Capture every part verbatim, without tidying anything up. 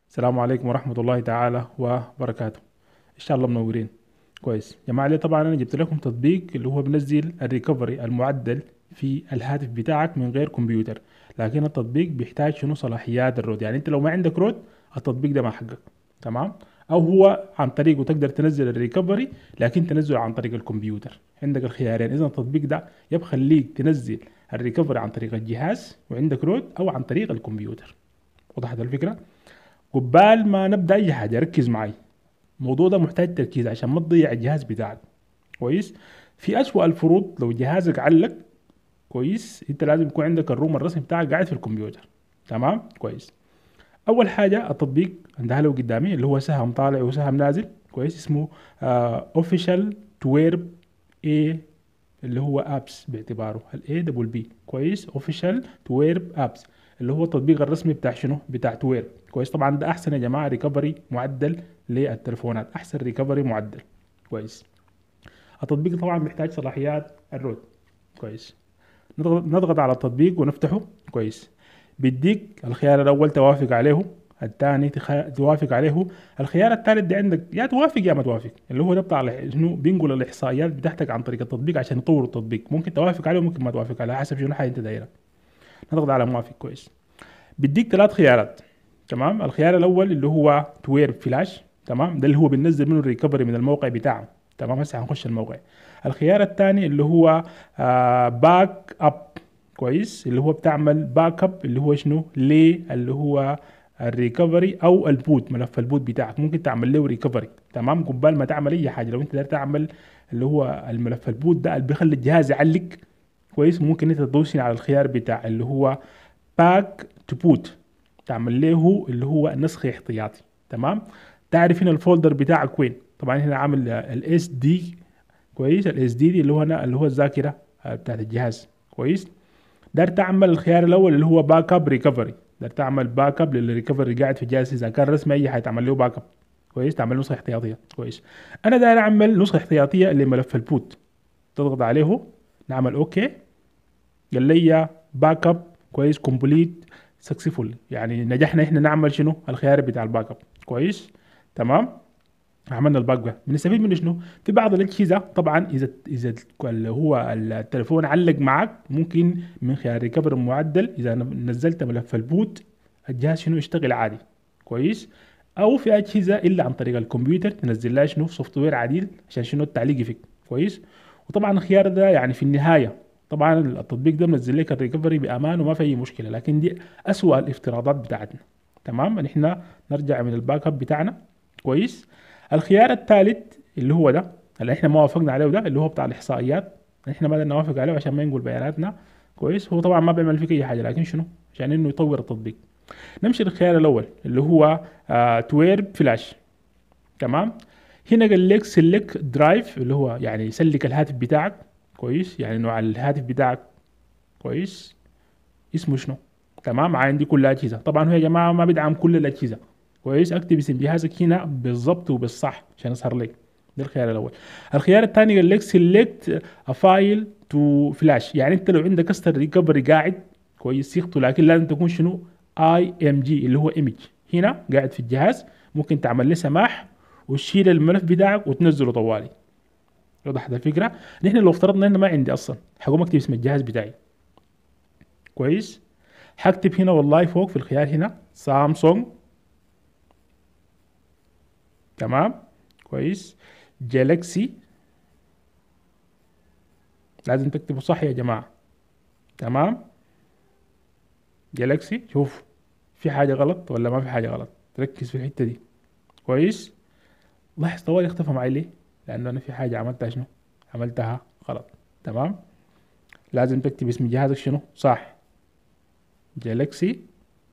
السلام عليكم ورحمة الله تعالى وبركاته. إن شاء الله منورين. كويس يا جماعة، ليه طبعا أنا جبت لكم تطبيق اللي هو بنزل الريكفري المعدل في الهاتف بتاعك من غير كمبيوتر. لكن التطبيق بيحتاج شنو؟ صلاحيات الرود. يعني أنت لو ما عندك رود التطبيق ده ما حقك. تمام. أو هو عن طريقه تقدر تنزل الريكفري، لكن تنزله عن طريق الكمبيوتر. عندك الخيارين. إذا التطبيق ده يبخليك تنزل الريكفري عن طريق الجهاز وعندك رود، أو عن طريق الكمبيوتر. وضحت الفكرة؟ قبال ما نبدا اي حاجه ركز معي. الموضوع ده محتاج تركيز عشان ما تضيع الجهاز بتاعك. كويس. في اسوأ الفروض لو جهازك علق، كويس، انت لازم يكون عندك الروم الرسمي بتاعك قاعد في الكمبيوتر. تمام. كويس. اول حاجه التطبيق عندها له قدامي اللي هو سهم طالع وسهم نازل. كويس. اسمه اوفيشال تويرب اي، اللي هو ابس باعتباره الاي دبل بي. كويس. اوفيشال تويرب ابس اللي هو التطبيق الرسمي بتاع شنو؟ بتاع تويرب. كويس. طبعا ده احسن يا جماعه ريكفري معدل للتليفونات، احسن ريكفري معدل. كويس. التطبيق طبعا بيحتاج صلاحيات الرود. كويس. نضغط نضغط على التطبيق ونفتحه. كويس. بيديك الخيار الاول توافق عليه، الثاني تخ... توافق عليه، الخيار الثالث ده عندك يا توافق يا ما توافق، اللي هو ده بتاع الإح- شنو بينقل الاحصائيات بتاعتك عن طريق التطبيق عشان يطور التطبيق. ممكن توافق عليه وممكن ما توافق عليه حسب شنو حاجه انت دايرها. نضغط على موافق. كويس. بيديك ثلاث خيارات. تمام. الخيار الاول اللي هو توير فلاش. تمام. ده اللي هو بننزل منه الريكفري من الموقع بتاعه. تمام. هسه هنخش الموقع. الخيار الثاني اللي هو آه باك اب. كويس. اللي هو بتعمل باك اب اللي هو شنو ليه، اللي هو الريكفري او البوت، ملف البوت بتاعك ممكن تعمل له ريكفري. تمام. قبال ما تعمل اي حاجه، لو انت داير تعمل اللي هو الملف البوت ده اللي بيخلي الجهاز يعلق. كويس. ممكن انت تدوس على الخيار بتاع اللي هو باك تو بوت، تعمل له اللي هو نسخ احتياطي. تمام. تعرف هنا الفولدر بتاعك وين. طبعا هنا عامل الاس دي. كويس. الاس دي دي اللي هو هنا اللي هو الذاكره آه، بتاعت الجهاز. كويس. دار تعمل الخيار الاول اللي هو باك اب ريكفري. دار تعمل باك اب للريكفري قاعد في الجهاز، اذا كان رسمي اي حاجه تعمل له باك اب. كويس. تعمل نسخه احتياطيه. كويس. انا داير اعمل نسخه احتياطيه لملف البوت. تضغط عليه، نعمل اوكي. قال لي باك اب. كويس. كومبليت سكسسفول، يعني نجحنا احنا نعمل شنو الخيار بتاع الباك اب. كويس. تماب. عملنا الباك اب. بنستفيد منه شنو؟ في بعض الاجهزه طبعا اذا اذا اللي هو التليفون علق معك، ممكن من خلال ريكفري معدل اذا نزلت ملف البوت الجهاز شنو يشتغل عادي. كويس. او في اجهزه الا عن طريق الكمبيوتر تنزل لها شنو سوفت وير عديل عشان شنو التعليق يفك. كويس. وطبعا الخيار ده يعني في النهايه طبعا التطبيق ده منزل لك الريكفري بامان وما في اي مشكله، لكن دي اسوأ الافتراضات بتاعتنا. تمام. نحن نرجع من الباك اب بتاعنا. كويس. الخيار الثالث اللي هو ده اللي احنا ما وافقنا عليه، ده اللي هو بتاع الاحصائيات. احنا ما بدنا نوافق عليه عشان ما ينقل بياناتنا. كويس. هو طبعا ما بيعمل فيك اي حاجه، لكن شنو عشان انه يطور التطبيق. نمشي للخيار الاول اللي هو آه تويرب فلاش. تمام. هنا قال لك سلك درايف اللي هو يعني يسلك الهاتف بتاعك. كويس. يعني نوع الهاتف بتاعك. كويس. اسمه شنو. تمام. عندي كل الاجهزه. طبعا هو يا جماعه ما بيدعم كل الاجهزه. كويس. اكتب اسم جهازك هنا بالضبط وبالصح عشان يظهر لك. ده الخيار الاول. الخيار الثاني قال لك سيلكت فايل تو فلاش، يعني انت لو عندك اصلا ريكفري قاعد كويس صيغته، لكن لازم تكون شنو اي ام جي اللي هو ايمج هنا قاعد في الجهاز. ممكن تعمل له سماح وتشيل الملف بتاعك وتنزله طوالي. وضحت الفكره؟ نحن لو افترضنا ان ما عندي اصلا، حقوم اكتب اسم الجهاز بتاعي. كويس. هكتب هنا والله فوق في الخيار هنا سامسونج. تمام. كويس. جالاكسي. لازم تكتبوا صح يا جماعة. تمام. جالاكسي. شوف في حاجة غلط ولا ما في حاجة غلط، تركز في الحتة دي. كويس. لاحظ طوالي اختفى معي ليه؟ لأنه أنا في حاجة عملتها شنو؟ عملتها غلط. تمام. لازم تكتب اسم جهازك شنو صح. جالاكسي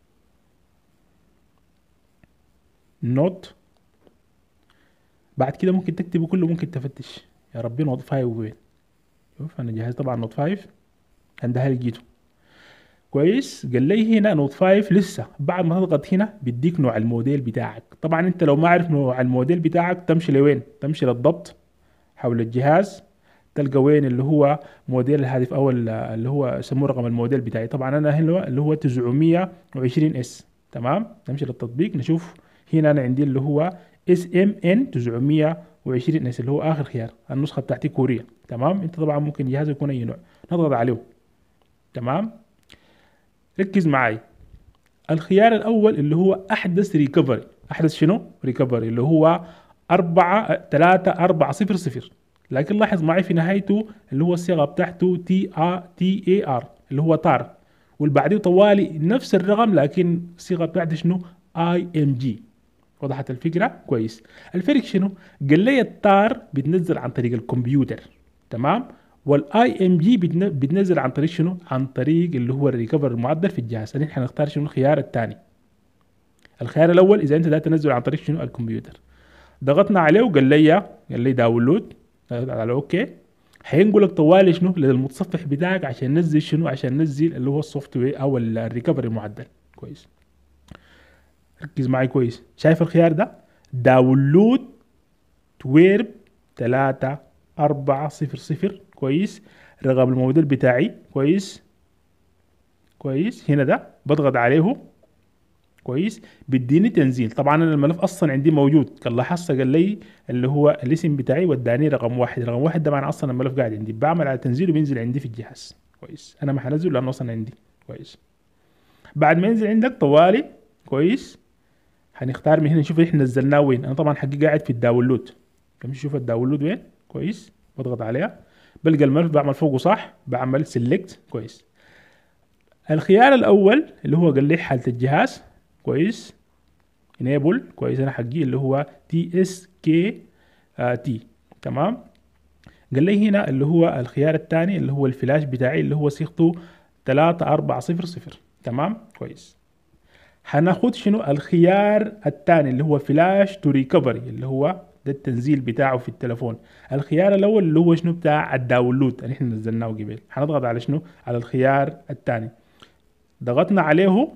نوت. بعد كده ممكن تكتبه كله، ممكن تفتش يا ربي نوت فايف وين. شوف أنا جهاز طبعا نوت فايف عندها لقيته. كويس. قال لي هنا نوت فايف لسه. بعد ما تضغط هنا بيديك نوع الموديل بتاعك. طبعا انت لو ما عارف نوع الموديل بتاعك تمشي لوين؟ تمشي للضبط حول الجهاز، تلقى وين اللي هو موديل الهاتف او ال- اللي هو يسموه رقم الموديل بتاعي. طبعا انا هنا اللي هو تسعمية وعشرين اس. تمام. نمشي للتطبيق نشوف هنا انا عندي اللي هو اس ام ان تسعمية وعشرين اس اللي هو اخر خيار، النسخه بتاعتي كوريا. تمام. انت طبعا ممكن جهاز يكون اي نوع، نضغط عليه. تمام. ركز معي. الخيار الاول اللي هو احدث ريكفري، احدث شنو ريكفري، اللي هو أربعة ثلاثة أربعة صفر صفر. لكن لاحظ معي في نهايته اللي هو الصيغه بتاعته تي ا تي اي ار اللي هو تار، واللي بعديه طوالي نفس الرقم لكن الصيغه بتاعته شنو اي ام جي. وضحت الفكره كويس. الفرق شنو؟ قال لي التار بتنزل عن طريق الكمبيوتر، تمام، والاي ام جي بتنزل عن طريق شنو؟ عن طريق اللي هو الريكفر المعدل في الجهاز. يعني احنا هنختار شنو الخيار الثاني. الخيار الاول اذا انت ده تنزل عن طريق شنو الكمبيوتر. ضغطنا عليه وقال لي قال لي داونلود، ضغط على اوكي. هينقلك طوالي شنو للمتصفح بتاعك عشان ننزل شنو، عشان ننزل اللي هو السوفت وير او الريكفري المعدل. كويس. ركز معي كويس. شايف الخيار ده؟ داونلود تويرب ثلاثة أربعة صفر صفر. كويس. رقم الموديل بتاعي. كويس. كويس. هنا ده بضغط عليه. كويس. بيديني تنزيل. طبعا انا الملف اصلا عندي موجود، كان لاحظت قال لي اللي هو الاسم بتاعي وداني رقم واحد. رقم واحد ده معنى اصلا الملف قاعد عندي، بعمل على تنزيله بينزل عندي في الجهاز. كويس. انا ما هنزله لانه اصلا عندي. كويس. بعد ما ينزل عندك طوالي. كويس. هنختار من هنا نشوف احنا نزلناه وين. انا طبعا حقي قاعد في الداونلود، بمشي اشوف الداونلود وين. كويس. بضغط عليها، بلقى الملف، بعمل فوقه صح، بعمل سيلكت. كويس. الخيار الاول اللي هو قال لي حالة الجهاز. كويس. انيبل. كويس. انا حقي اللي هو تي اس كي تي. تمام. قال لي هنا اللي هو الخيار الثاني اللي هو الفلاش بتاعي اللي هو صيغته ثلاثة أربعة صفر صفر. تمام. كويس. هناخد شنو الخيار الثاني اللي هو فلاش تو ريكفري اللي هو ده التنزيل بتاعه في التليفون. الخيار الاول اللي هو شنو بتاع الداونلود اللي احنا نزلناه قبل. هنضغط على شنو؟ على الخيار الثاني. ضغطنا عليه.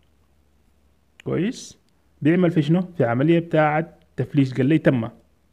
كويس. بيعمل في شنو؟ في عمليه بتاعه تفليش. قال لي تم.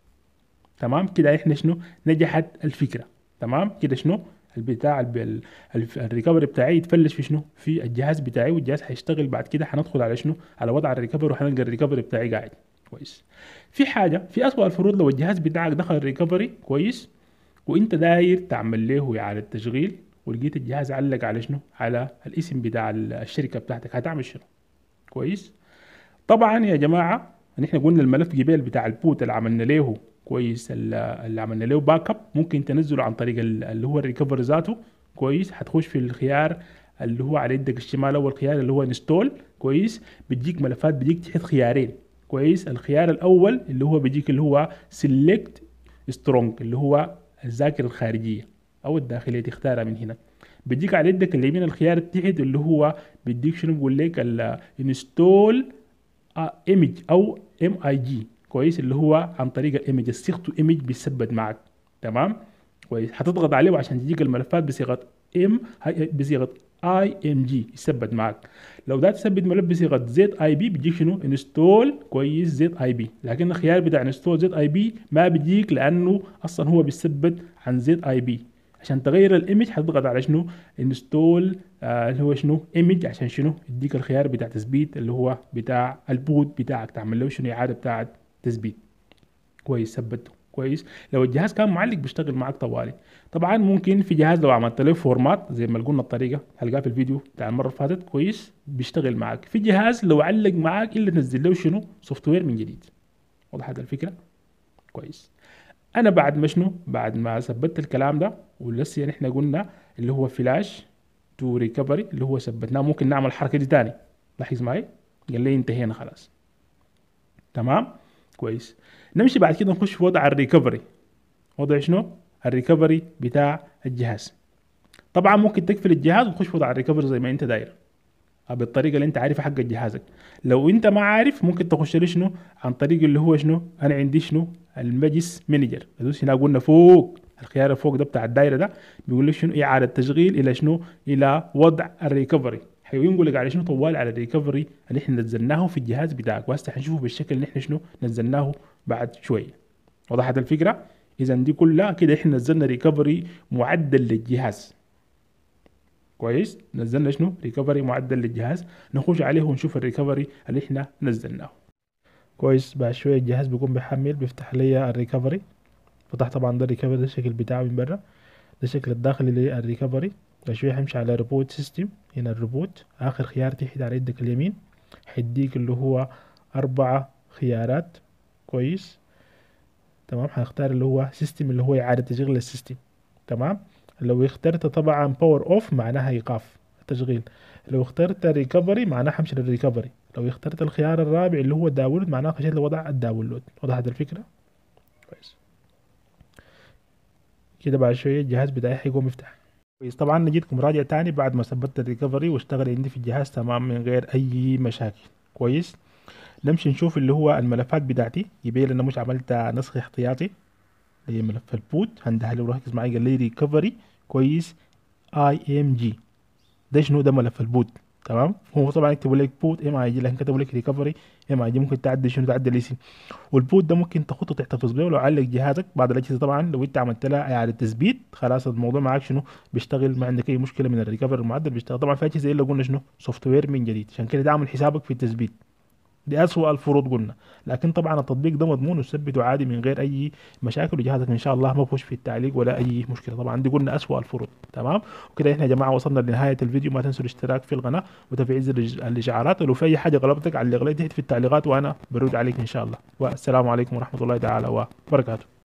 تمام. كده احنا شنو؟ نجحت الفكره. تمام. كده شنو البتاع الب- الف- الريكفري بتاعي يتفلش في شنو؟ في الجهاز بتاعي، والجهاز هيشتغل. بعد كده هندخل على شنو؟ على وضع الريكفري وهنلقى الريكفري بتاعي قاعد. كويس. في حاجه، في اسوأ الفروض لو الجهاز بتاعك دخل الريكفري. كويس. وانت داير تعمل له اعاده تشغيل ولقيت الجهاز علق على شنو؟ على الاسم بتاع الشركه بتاعتك، هتعمل شنو؟ كويس. طبعا يا جماعه نحن قلنا الملف جبال بتاع البوت اللي عملنا له. كويس. اللي عملنا له باك اب ممكن تنزله عن طريق ال- اللي هو الريكفري ذاته. كويس. هتخش في الخيار اللي هو على يدك الشمال، اول خيار اللي هو انستول. كويس. بتجيك ملفات، بيجيك تحت خيارين. كويس. الخيار الاول اللي هو بيجيك اللي هو سيلكت سترونج اللي هو الذاكره الخارجيه او الداخليه، تختارها من هنا. بيديك على يدك اليمين الخيار التحت اللي هو بيديك شنو، بقول لك الانستول ايمج او ام اي جي. كويس. اللي هو عن طريق الايمج، صيغته ايمج بيثبت معك. تمام. كويس. هتضغط عليه عشان تجيك الملفات بصيغه ام بصيغه اي ام جي يثبت معك. لو ده تثبت ملف بصيغه زد اي بي بيجيك شنو؟ انستول. كويس. زد اي بي. لكن الخيار بتاع انستول زد اي بي ما بيجيك لانه اصلا هو بيثبت عن زد اي بي. عشان تغير الايمج هتضغط على شنو؟ انستول آه اللي هو شنو؟ ايمج. عشان شنو؟ يديك الخيار بتاع تثبيت اللي هو بتاع البوت بتاعك، تعمل له شنو؟ اعاده بتاعه تثبيت. كويس. ثبته. كويس. لو الجهاز كان معلق بيشتغل معاك طوالي. طبعا ممكن في جهاز لو عملت له فورمات زي ما قلنا الطريقه هلقاها في الفيديو بتاع المره اللي فاتت. كويس. بيشتغل معاك. في جهاز لو علق معاك الا تنزل له شنو؟ سوفت وير من جديد. وضحت الفكره؟ كويس. انا بعد ما شنو؟ بعد ما ثبت الكلام ده ولسه نحن قلنا اللي هو فلاش تو ريكفري اللي هو ثبتناه، ممكن نعمل الحركه دي تاني. لاحظ معي. قال لي انتهينا خلاص. تمام. كويس. نمشي بعد كده نخش في وضع الريكفري. وضع شنو؟ الريكفري بتاع الجهاز. طبعا ممكن تقفل الجهاز وتخش في وضع الريكفري زي ما انت داير بالطريقه اللي انت عارفها حق جهازك. لو انت ما عارف ممكن تخش لي شنو؟ عن طريق اللي هو شنو؟ انا عندي شنو؟ الماجس مانجر. ادوس هنا قلنا فوق الخيار فوق ده بتاع الدايره ده بيقول لك شنو؟ اعاده تشغيل الى شنو؟ الى وضع الريكفري. هينقل لك على شنو؟ طوال على الريكفري اللي احنا نزلناه في الجهاز بتاعك، وهسه حنشوفه بالشكل اللي احنا شنو؟ نزلناه بعد شويه. وضحت الفكره؟ اذا دي كلها كده احنا نزلنا ريكفري معدل للجهاز. كويس. نزلنا شنو؟ ريكفري معدل للجهاز. نخش عليه ونشوف الريكفري اللي احنا نزلناه. كويس. بعد شويه الجهاز بيكون بيحمل، بيفتح لي الريكفري. فتح طبعا ده الريكفري، ده الشكل بتاعه من برا، ده الشكل الداخلي للريكفري. بعد شويه حيمشي على ريبوت سيستم. هنا الريبوت اخر خيار تحت على يدك اليمين، حيديك اللي هو اربعة خيارات. كويس. تمام. هنختار اللي هو سيستم، اللي هو إعادة تشغيل السيستم. تمام. لو اخترت طبعا باور اوف معناها ايقاف التشغيل. لو اخترت ريكفري معناها حمشي للريكفري. لو اخترت الخيار الرابع اللي هو داونلود معناها خشيت لوضع الداونلود. وضحت الفكرة؟ كويس. كده بعد شوية الجهاز بتاعي هيقوم يفتح. كويس. طبعا نجيتكم مراجعة تاني بعد ما ثبتت الريكفري واشتغل عندي في الجهاز تمام من غير اي مشاكل. كويس. نمشي نشوف اللي هو الملفات بتاعتي. يبين لنا مش عملت نسخ احتياطي لملف البوت. هندها له، ركز معايا، قال لي ريكفري. كويس. اي ام جي. ده شنو؟ ده ملف البوت. تمام. هو طبعا يكتبوا لك بوت ام اي جي، لكن كتبوا لك ريكفري ام اي جي. ممكن تعدل شنو؟ تعدل الاسم. والبوت ده ممكن تخطه تحتفظ به، ولو علق جهازك بعض الاجهزه طبعا لو انت عملت لها اعاده تثبيت خلاص الموضوع معاك شنو؟ بيشتغل، ما عندك اي مشكله من الريكفري المعدل بيشتغل. طبعا في اجهزه الا قلنا شنو؟ سوفت وير من جديد، عشان كده تعمل حسابك في التثبيت. دي أسوأ الفروض قلنا. لكن طبعا التطبيق ده مضمون وثبته عادي من غير أي مشاكل، وجهازك إن شاء الله ما فيهوش في التعليق ولا أي مشكلة. طبعا دي قلنا أسوأ الفروض. تمام. وكده إحنا يا جماعة وصلنا لنهاية الفيديو. ما تنسوا الاشتراك في القناة وتفعيل زر الإج- الإشعارات. ولو في أي حاجة غلطتك علق لي تحت في التعليقات وأنا برد عليك إن شاء الله. والسلام عليكم ورحمة الله تعالى وبركاته.